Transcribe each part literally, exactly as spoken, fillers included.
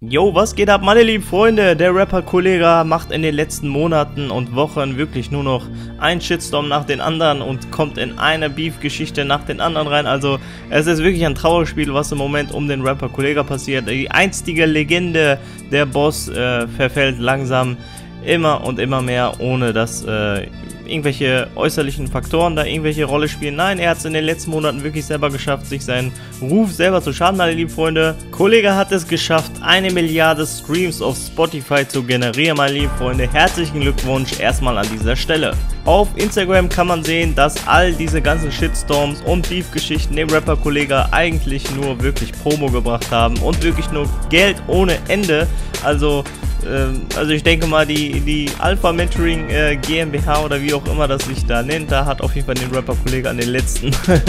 Jo, was geht ab, meine lieben Freunde? Der Rapper Kollegah macht in den letzten Monaten und Wochen wirklich nur noch einen Shitstorm nach den anderen und kommt in eine Beef-Geschichte nach den anderen rein. Also es ist wirklich ein Trauerspiel, was im Moment um den Rapper Kollegah passiert. Die einstige Legende, der Boss, äh, verfällt langsam immer und immer mehr, ohne dass äh, irgendwelche äußerlichen Faktoren da irgendwelche Rolle spielen. Nein, er hat es in den letzten Monaten wirklich selber geschafft, sich seinen Ruf selber zu schaden, meine lieben Freunde. Kollegah hat es geschafft, eine Milliarde Streams auf Spotify zu generieren, meine lieben Freunde. Herzlichen Glückwunsch erstmal an dieser Stelle. Auf Instagram kann man sehen, dass all diese ganzen Shitstorms und Beef-Geschichten dem Rapper Kollegah eigentlich nur wirklich Promo gebracht haben und wirklich nur Geld ohne Ende. Also Also ich denke mal, die, die Alpha Mentoring äh, GmbH oder wie auch immer das sich da nennt, da hat auf jeden Fall den Rapper Kollegah in den letzten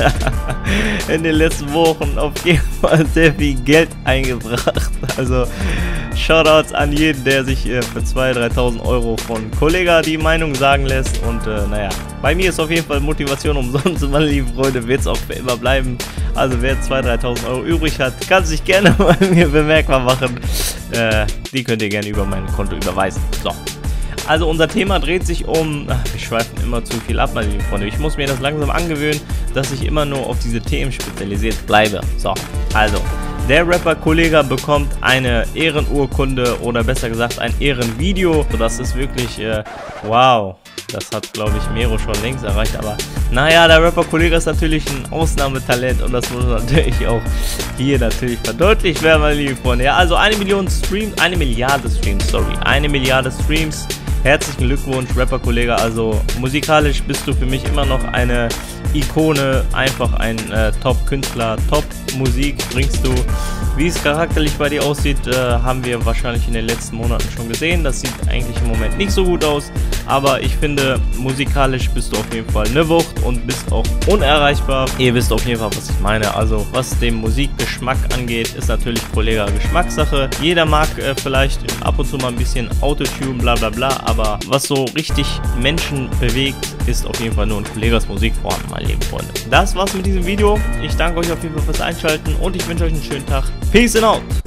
in den letzten Wochen auf jeden Fall sehr viel Geld eingebracht. Also Shoutouts an jeden, der sich äh, für zweitausend, dreitausend Euro von Kollegah die Meinung sagen lässt. Und äh, naja, bei mir ist auf jeden Fall Motivation umsonst, meine lieben Freunde, wird es auch für immer bleiben. Also wer zweitausend, dreitausend Euro übrig hat, kann sich gerne bei mir bemerkbar machen. Äh, die könnt ihr gerne über mein Konto überweisen. So. Also unser Thema dreht sich um, ach, wir schweifen immer zu viel ab, meine lieben Freunde. Ich muss mir das langsam angewöhnen, dass ich immer nur auf diese Themen spezialisiert bleibe. So, also, der Rapper Kollegah bekommt eine Ehrenurkunde oder besser gesagt ein Ehrenvideo. So, das ist wirklich, äh, wow. Das hat, glaube ich, Mero schon längst erreicht, aber naja, der Rapper Kollegah ist natürlich ein Ausnahmetalent und das muss natürlich auch hier natürlich verdeutlicht werden, meine lieben Freunde. Ja, also eine Million Streams, eine Milliarde Streams, sorry, eine Milliarde Streams. Herzlichen Glückwunsch, Rapper Kollegah. Also musikalisch bist du für mich immer noch eine Ikone, einfach ein äh, Top-Künstler, Top-Musik bringst du. Wie es charakterlich bei dir aussieht, äh, haben wir wahrscheinlich in den letzten Monaten schon gesehen. Das sieht eigentlich im Moment nicht so gut aus, aber ich finde, musikalisch bist du auf jeden Fall eine Wucht und bist auch unerreichbar. Ihr wisst auf jeden Fall, was ich meine. Also was den Musikgeschmack angeht, ist natürlich Kollegah Geschmackssache. Jeder mag äh, vielleicht ab und zu mal ein bisschen Autotune, bla bla bla, aber was so richtig Menschen bewegt, ist auf jeden Fall nur in Kolleghas Musik vorhanden, meine lieben Freunde. Das war's mit diesem Video. Ich danke euch auf jeden Fall fürs Einschalten und ich wünsche euch einen schönen Tag. Peace and out!